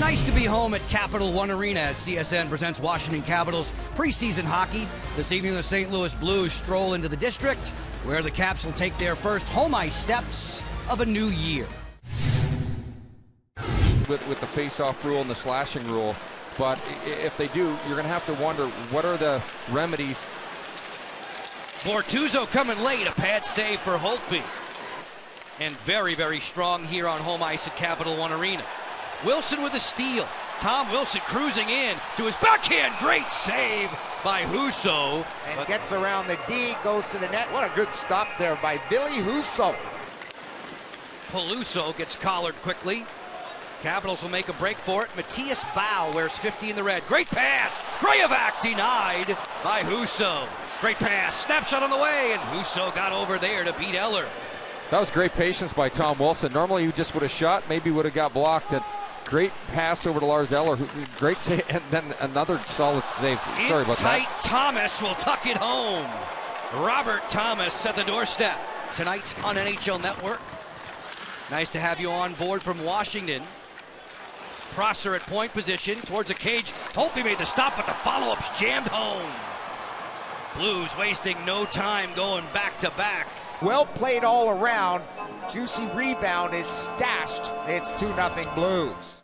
Nice to be home at Capital One Arena as CSN presents Washington Capitals preseason hockey. This evening, the St. Louis Blues stroll into the district, where the Caps will take their first home ice steps of a new year. With the face-off rule and the slashing rule, but if they do, you're going to have to wonder, what are the remedies? Bortuzzo coming late, a pad save for Holtby. And very, very strong here on home ice at Capital One Arena. Wilson with a steal. Tom Wilson cruising in to his backhand. Great save by Husso. And gets around the D, goes to the net. What a good stop there by Billy Husso. Peluso gets collared quickly. Capitals will make a break for it. Matthias Bau wears 50 in the red. Great pass. Grayovac denied by Husso. Great pass. Snapshot on the way, and Husso got over there to beat Eller. That was great patience by Tom Wilson. Normally he just would have shot, maybe would have got blocked. A great pass over to Lars Eller. Great save, and then another solid save. Sorry about tight that. Thomas will tuck it home. Robert Thomas at the doorstep tonight on NHL Network. Nice to have you on board from Washington. Prosser at point position towards the cage. Holtby made the stop, but the follow-up's jammed home. Blues wasting no time going back to back. Well played all around. Juicy rebound is stashed. It's 2-0 Blues.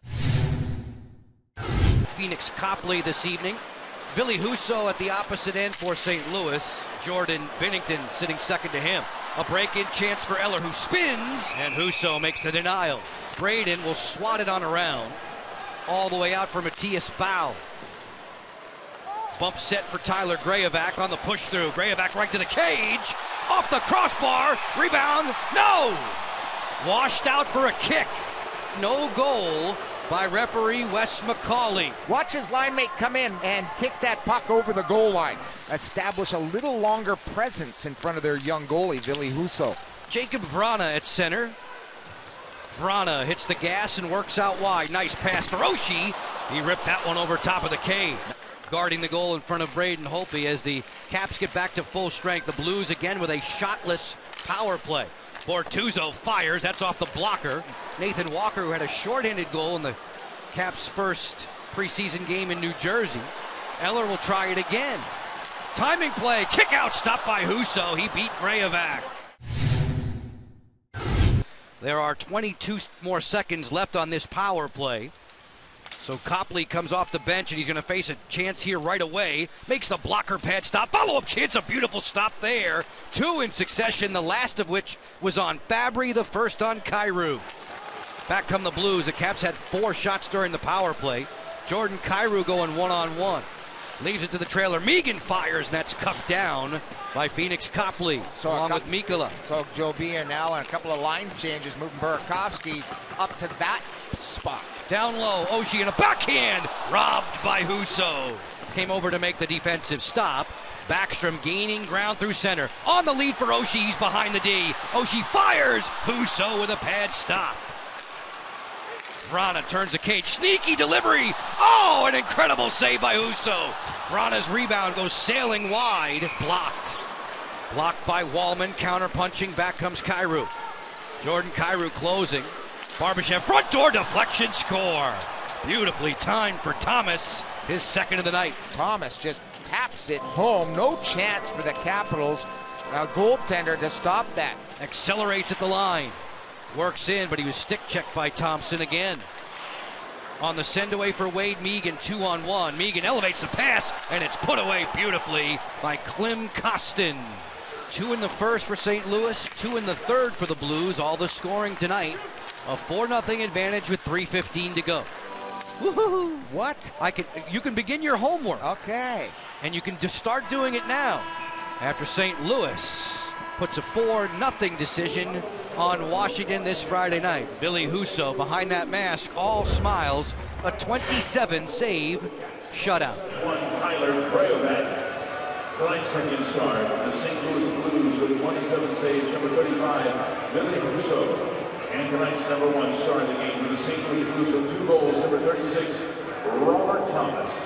Phoenix Copley this evening. Billy Husso at the opposite end for St. Louis. Jordan Binnington sitting second to him. A break-in chance for Eller, who spins, and Husso makes the denial. Braden will swat it on around. All the way out for Matthias Bau. Bump set for Tyler Grayovac on the push through. Grayovac right to the cage. Off the crossbar. Rebound. No! Washed out for a kick. No goal by referee Wes McCauley. Watch his line mate come in and kick that puck over the goal line. Establish a little longer presence in front of their young goalie, Billy Husso. Jacob Vrana at center. Vrana hits the gas and works out wide. Nice pass for Oshie. He ripped that one over top of the cage. Guarding the goal in front of Braden Holtby as the Caps get back to full strength. The Blues again with a shotless power play. Bortuzzo fires. That's off the blocker. Nathan Walker, who had a shorthanded goal in the Caps' first preseason game in New Jersey. Eller will try it again. Timing play. Kick out. Stopped by Husso. He beat Grayovac. There are 22 more seconds left on this power play. So Copley comes off the bench, and he's going to face a chance here right away. Makes the blocker pad stop. Follow-up chance, a beautiful stop there. Two in succession, the last of which was on Fabry, the first on Kyrou. Back come the Blues. The Caps had 4 shots during the power play. Jordan Kyrou going one-on-one. Leaves it to the trailer. Megan fires, and that's cuffed down by Phoenix Copley, along with Mikkola. So Joe B and Allen, a couple of line changes, moving Burakovsky up to that spot. Down low, Oshie in a backhand, robbed by Husso. Came over to make the defensive stop. Backstrom gaining ground through center. On the lead for Oshie, he's behind the D. Oshie fires, Husso with a pad stop. Vrana turns the cage, sneaky delivery. Oh, an incredible save by Husso. Vrana's rebound goes sailing wide, it's blocked. Blocked by Wallman, counter-punching, back comes Kyrou. Jordan Kyrou closing. Barbashev, front door deflection, score. Beautifully timed for Thomas, his second of the night. Thomas just taps it home. No chance for the Capitals. A goaltender to stop that. Accelerates at the line. Works in, but he was stick checked by Thompson again. On the send away for Wade Megan, 2-on-1. Megan elevates the pass, and it's put away beautifully by Klim Kostin. 2 in the first for St. Louis, 2 in the third for the Blues. All the scoring tonight. A 4-0 advantage with 3:15 to go. Woohoo! What? You can begin your homework. Okay. And you can just start doing it now. After St. Louis puts a 4-0 decision on Washington this Friday night. Billy Husso behind that mask, all smiles. A 27-save shutout. Tyler Grayovac, tonight's second star for the St. Louis Blues with 27 saves, number 35, Billy Husso. And tonight's number 1 star in the game for the St. Louis Blues with 2 goals, number 36, Robert Thomas.